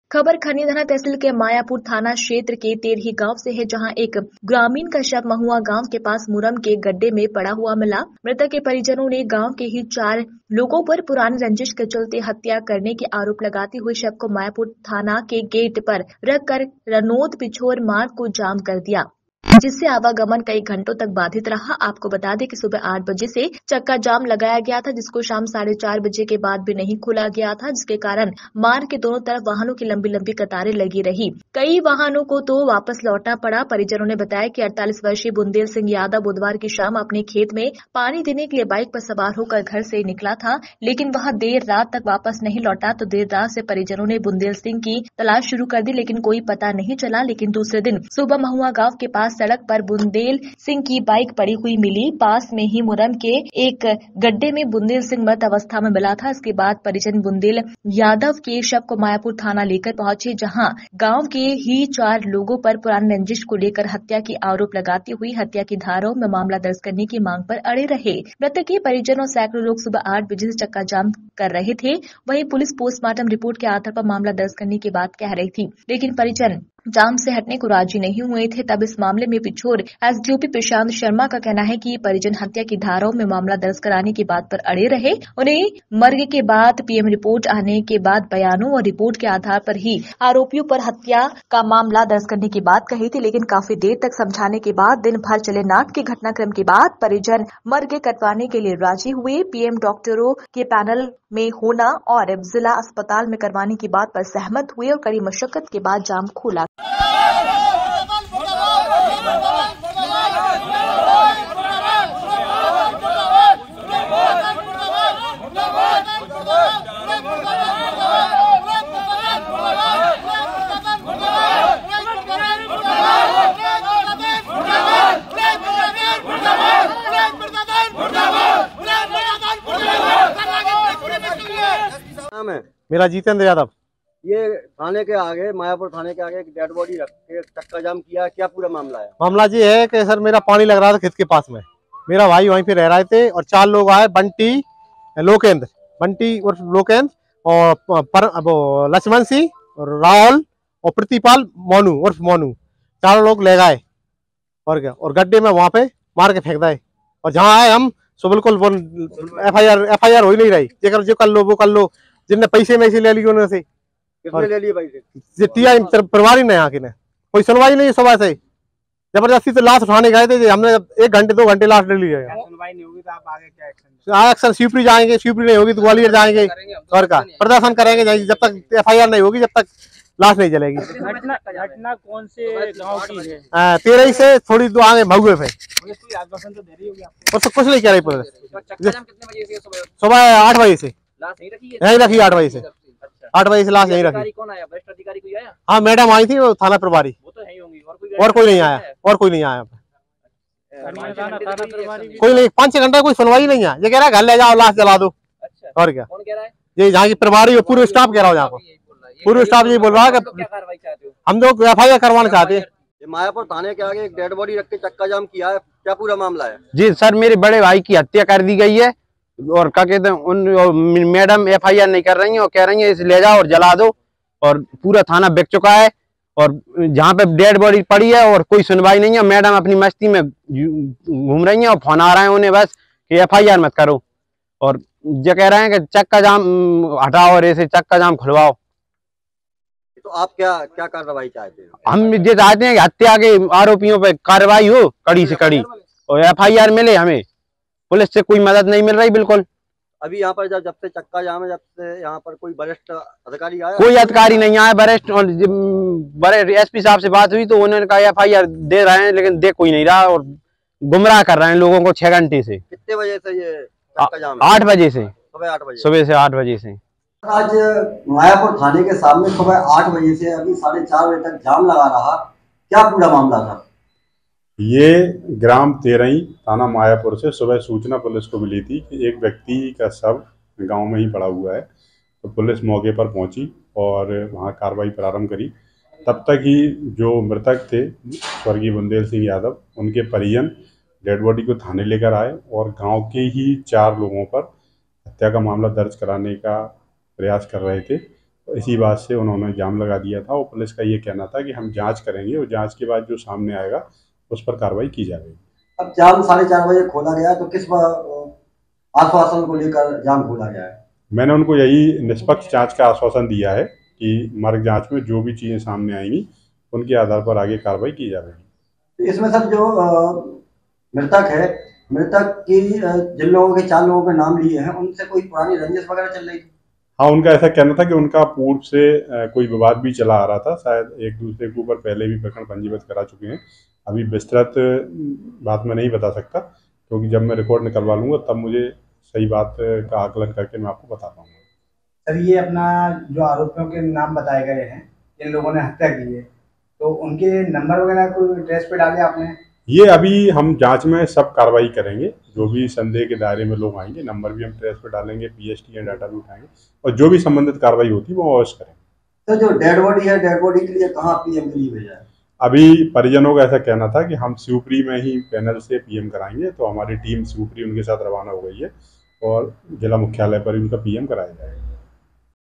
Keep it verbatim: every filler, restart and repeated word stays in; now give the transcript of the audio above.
खबर खनीधना तहसील के मायापुर थाना क्षेत्र के तेरही गांव से है, जहां एक ग्रामीण का शव महुआ गांव के पास मुरम के गड्ढे में पड़ा हुआ मिला। मृतक के परिजनों ने गांव के ही चार लोगों पर पुरानी रंजिश के चलते हत्या करने के आरोप लगाते हुए शव को मायापुर थाना के गेट पर रखकर रनोद पिछोर मार्ग को जाम कर दिया, जिससे आवागमन कई घंटों तक बाधित रहा। आपको बता दें कि सुबह आठ बजे से चक्का जाम लगाया गया था, जिसको शाम साढ़े चार बजे के बाद भी नहीं खोला गया था, जिसके कारण मार्ग के दोनों तरफ वाहनों की लंबी लंबी कतारें लगी रही। कई वाहनों को तो वापस लौटना पड़ा। परिजनों ने बताया कि अड़तालीस वर्षीय बुंदेल सिंह यादव बुधवार की शाम अपने खेत में पानी देने के लिए बाइक पर सवार होकर घर से निकला था, लेकिन वह देर रात तक वापस नहीं लौटा। तो देर रात से परिजनों ने बुंदेल सिंह की तलाश शुरू कर दी, लेकिन कोई पता नहीं चला। लेकिन दूसरे दिन सुबह महुआ गांव के पास सड़क पर बुंदेल सिंह की बाइक पड़ी हुई मिली। पास में ही मुरम के एक गड्ढे में बुंदेल सिंह मृत अवस्था में मिला था। इसके बाद परिजन बुंदेल यादव के शव को मायापुर थाना लेकर पहुंचे, जहां गांव के ही चार लोगों पर पुरानी रंजिश को लेकर हत्या की आरोप लगाती हुई हत्या की धाराओं में मामला दर्ज करने की मांग पर अड़े रहे। मृतक के परिजनों सैकड़ों लोग सुबह आठ बजे से चक्का जाम कर रहे थे। वहीं पुलिस पोस्टमार्टम रिपोर्ट के आधार पर मामला दर्ज करने की बात कह रही थी, लेकिन परिजन जाम से हटने को राजी नहीं हुए थे। तब इस मामले में पिछोर एसडीओपी प्रशांत शर्मा का कहना है कि परिजन हत्या की धाराओं में मामला दर्ज कराने की बात पर अड़े रहे। उन्हें मर्ग के बाद पीएम रिपोर्ट आने के बाद बयानों और रिपोर्ट के आधार पर ही आरोपियों पर हत्या का मामला दर्ज करने की बात कही थी, लेकिन काफी देर तक समझाने के बाद दिन भर चले नाट के घटनाक्रम के बाद परिजन मर्ग कटवाने के लिए राजी हुए। पीएम डॉक्टरों के पैनल में होना और जिला अस्पताल में करवाने की बात पर सहमत हुए और कड़ी मशक्कत के बाद जाम खोला। मेरा जितेंद्र यादव। ये थाने के आगे मायापुर थाने के आगे एक डेड बॉडी रख के चक्का जाम किया, क्या पूरा मामला है? मामला ये है कि सर मेरा पानी लग रहा था खेत के पास में, मेरा भाई वहीं पे रह रहे थे और चार लोग आए, बंटी लोकेंद्र बंटी और लोकेंद्र और पर, लक्ष्मण सिंह और राहुल और प्रतिपाल मोनू उर्फ मोनू, चारों लोग ले गए और क्या और गड्ढे में वहां पे मार के फेंक दिए। और जहाँ आए हम सो बिल्कुल F I R F I R हो ही नहीं रही। जो जो कर लो वो कर लो, जिनने पैसे में से ले लिए उन्होंने किसने ले लिए पैसे? परिवार ही नहीं, यहाँ की ने कोई सुनवाई नहीं। सुबह से जबरदस्ती से लाश उठाने गए थे, हमने एक घंटे दो घंटे लाश ले लिया। सुनवाई नहीं होगी तो आप आगे क्या एक्शन? एक्शन शिवपुरी जाएंगे, शिवपुरी नहीं होगी तो ग्वालियर जाएंगे और का प्रदर्शन करेंगे जब तक एफ आई आर नहीं होगी, जब तक लाश नहीं जलेगी। घटना घटना कौन से गांव की है? तेरह से थोड़ी दूर आगे महुए पे। आश्वासन तो दे रही होगी आपको? और तो कुछ नहीं कह रही पुलिस। सुबह आठ बजे से यही रखी, आठ बजे से आठ बजे से लाश यही रखी। कौन आया? वरिष्ठ अधिकारी कोई आया? हाँ मैडम आई थी, वो थाना प्रभारी। वो तो है ही होंगी। और कोई और कोई नहीं आया, और कोई नहीं आया, कोई नहीं। पाँच छह घंटे कोई सुनवाई नहीं है। ये कह रहा है घर ले जाओ लाश जला दो। अच्छा, और क्या? कौन कह रहा है? ये जहाँ की प्रभारी और पूरे स्टाफ कह रहा हूँ, यहाँ पर पूरे स्टाफ ये बोल रहा है कि हम लोग एफ आई आर करवाना चाहते हैं। मायापुर थाने के आगे एक डेड बॉडी रख के चक्का जाम किया है, क्या पूरा मामला है? जी सर, मेरे बड़े भाई की हत्या कर दी गई है और क्या कहते हैं उन मैडम एफ आई आर नहीं कर रही हैं और कह रही हैं इसे ले जाओ और जला दो। और पूरा थाना बिक चुका है और जहाँ पे डेड बॉडी पड़ी है और कोई सुनवाई नहीं है। मैडम अपनी मस्ती में घूम रही हैं और फोन आ रहे हैं उन्हें बस कि एफ आई आर मत करो, और ये कह रहे हैं कि चक्का जाम हटाओ और ऐसे चक्का जाम खुलवाओ। तो आप क्या क्या कार्रवाई चाहते हैं? हम ये चाहते हैं कि हत्या के आरोपियों पे कार्रवाई हो कड़ी से कड़ी और एफ आई आर मिले। हमें पुलिस से कोई मदद नहीं मिल रही बिल्कुल। अभी यहाँ पर जब जब से चक्का जाम है, जब से यहाँ पर कोई वरिष्ठ अधिकारी आया? कोई अधिकारी नहीं आया। वरिष्ठ बड़े एस पी साहब से बात हुई तो उन्होंने कहा एफ आई आर दे रहे हैं, लेकिन दे कोई नहीं रहा और गुमराह कर रहे हैं लोगों को छह घंटे से। कितने बजे से ये चक्का जाम है? आठ बजे से, सुबह आठ बजे सुबह से आठ बजे से। आज मायापुर थाने के सामने सुबह आठ बजे से अभी साढ़े चार बजे तक जाम लगा रहा, क्या पूरा मामला था? ये ग्राम तेरही थाना मायापुर से सुबह सूचना पुलिस को मिली थी कि एक व्यक्ति का शव गांव में ही पड़ा हुआ है। तो पुलिस मौके पर पहुंची और वहां कार्रवाई प्रारंभ करी। तब तक ही जो मृतक थे स्वर्गीय बुंदेल सिंह यादव, उनके परिजन डेड बॉडी को थाने लेकर आए और गांव के ही चार लोगों पर हत्या का मामला दर्ज कराने का प्रयास कर रहे थे। इसी बात से उन्होंने जाम लगा दिया था और पुलिस का ये कहना था कि हम जांच करेंगे और जांच के बाद जो सामने आएगा उस पर कार्रवाई की जाएगी। अब जाम साढ़े चार बजे खोला गया तो किस आश्वासन को लेकर जाम खोला गया है? मैंने उनको यही निष्पक्ष जांच का आश्वासन दिया है कि मार्ग जांच में जो भी चीज़ें सामने आएंगी उनके आधार पर आगे कार्रवाई की जाएगी। इसमें सर जो मृतक है, मृतक की जिन लोगों के चार लोगों के नाम लिए हैं उनसे कोई पुरानी रंजिश वगैरह चल रही थी? हाँ, उनका ऐसा कहना था कि उनका पूर्व से कोई विवाद भी चला आ रहा था, शायद एक दूसरे के ऊपर पहले भी प्रकरण पंजीबद्ध करा चुके हैं। अभी विस्तृत बात मैं नहीं बता सकता क्योंकि जब मैं रिकॉर्ड निकलवा लूँगा तब मुझे सही बात का आकलन करके मैं आपको बता पाऊँगा। सर, ये अपना जो आरोपियों के नाम बताए गए हैं, इन लोगों ने हत्या की है, तो उनके नंबर वगैरह कोई ट्रेस पे डाले आपने? ये अभी हम जांच में सब कार्रवाई करेंगे, जो भी संदेह के दायरे में लोग आएंगे नंबर भी हम ट्रेस पे डालेंगे, पीएसटी या डाटा भी उठाएंगे और जो भी संबंधित कार्रवाई होती है वो अवश्य करेंगे। तो जो डेड बॉडी है, डेड बॉडी के लिए कहाँ पीएम के लिए भेजा है? अभी परिजनों का ऐसा कहना था कि हम शिवपुरी में ही पैनल से पीएम कराएंगे, तो हमारी टीम शिवपुरी उनके साथ रवाना हो गई है और जिला मुख्यालय पर ही उनका पीएम कराया जाएगा।